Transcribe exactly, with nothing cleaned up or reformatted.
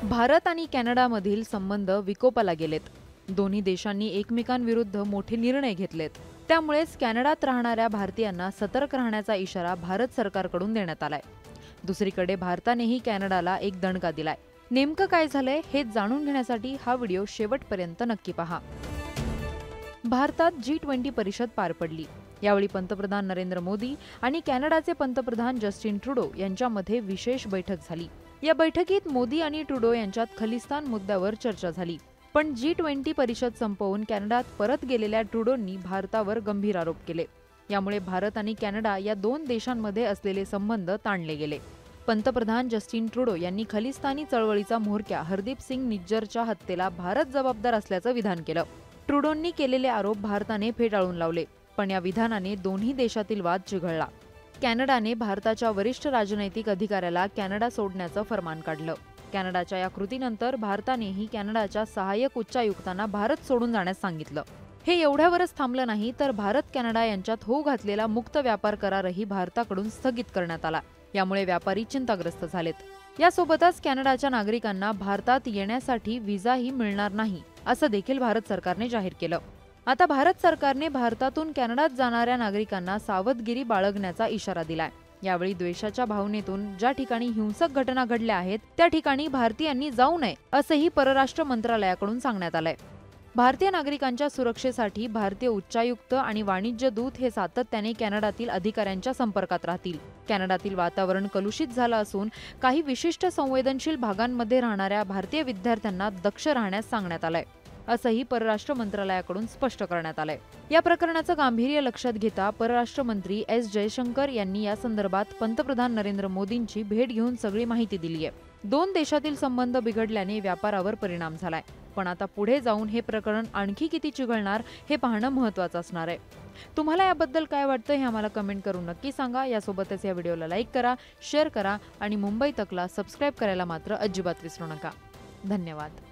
भारत आणि कॅनडामधील संबंध विकोपाला गेलेत। दोन्ही देशांनी एकमेकांविरुद्ध मोठे निर्णय घेतलेत। त्यामुळेच कॅनडात राहणाऱ्या भारतीयांना सतर्क राहण्याचा इशारा भारत सरकारकडून देण्यात आलाय। दुसरीकडे भारतानेही कॅनडाला एक दणका दिलाय। नेमकं काय झालंय हे जाणून घेण्यासाठी हा व्हिडिओ शेवटपर्यंत नक्की पहा। भारतात जी ट्वेंटी परिषद पार पडली। यावेळी पंतप्रधान नरेंद्र मोदी आणि कॅनडाचे पंतप्रधान जस्टिन ट्रुडो यांच्यामध्ये विशेष बैठक झाली। या बैठकीत मोदी आणि ट्रुडो यांच्यात खलिस्तान मुद्द्यावर चर्चा झाली। पण जी ट्वेंटी परिषद संपवून कॅनडात परत गेलेल्या ट्रुडोंनी भारतावर गंभीर आरोप केले। यामुळे भारत आणि कॅनडा या दोन देशांमध्ये असलेले संबंध ताणले गेले। पंतप्रधान जस्टिन ट्रुडो यांनी खलिस्तानी चळवळीचा म्होरक्या हरदीप सिंग निज्जरच्या हत्येला भारत जबाबदार असल्याचं विधान केलं। ट्रुडोंनी केलेले आरोप भारताने फेटाळून लावले, पण या विधानाने दोन्ही देशातील वाद चिघळला। कॅनडाने भारताच्या वरिष्ठ राजनैतिक अधिकाऱ्याला कॅनडा सोडण्याचं फरमान काढलं। कॅनडाच्या या कृतीनंतर भारतानेही कॅनडाच्या सहाय्यक उच्चायुक्तांना भारत सोडून जाण्यास सांगितलं। हे एवढ्यावरच थांबलं नाही तर भारत कॅनडा यांच्यात होऊ घातलेला मुक्त व्यापार करारही भारताकडून स्थगित करण्यात आला। यामुळे व्यापारी चिंताग्रस्त झालेत। यासोबतच कॅनडाच्या नागरिकांना भारतात येण्यासाठी व्हिसाही मिळणार नाही असं देखील भारत सरकारने जाहीर केलं। आता भारत सरकारने भारतातून कॅनडात जाणाऱ्या नागरिकांना सावधगिरी बाळगण्याचा इशारा दिलाय। यावेळी द्वेषाच्या भावनेतून ज्या ठिकाणी हिंसक घटना घडल्या आहेत त्या ठिकाणी भारतीयांनी जाऊ नये असंही परराष्ट्र मंत्रालयाकडून सांगण्यात आलंय। भारतीय नागरिकांच्या सुरक्षेसाठी भारतीय उच्चायुक्त आणि वाणिज्य दूत हे सातत्याने कॅनडातील अधिकाऱ्यांच्या संपर्कात राहतील। कॅनडातील वातावरण कलुषित झालं असून काही विशिष्ट संवेदनशील भागांमध्ये राहणाऱ्या भारतीय विद्यार्थ्यांना दक्ष राहण्यास सांगण्यात आलंय असंही परराष्ट्र मंत्रालयाकडून स्पष्ट करण्यात आलंय। या प्रकरणाचं गांभीर्य लक्षात घेता परराष्ट्र मंत्री एस जयशंकर यांनी या संदर्भात पंतप्रधान नरेंद्र मोदींची भेट घेऊन सगळी माहिती दिली आहे। दोन देशातील संबंध बिघडल्याने व्यापारावर परिणाम झालाय, पण आता पुढे जाऊन हे प्रकरण आणखी किती चिघळणार हे पाहणं महत्त्वाचं असणार आहे। तुम्हाला याबद्दल काय वाटतं हे आम्हाला कमेंट करून नक्की सांगा। यासोबतच या व्हिडिओला लाईक करा, शेअर करा आणि मुंबई तकला सबस्क्राईब करायला मात्र अजिबात विसरू नका। धन्यवाद।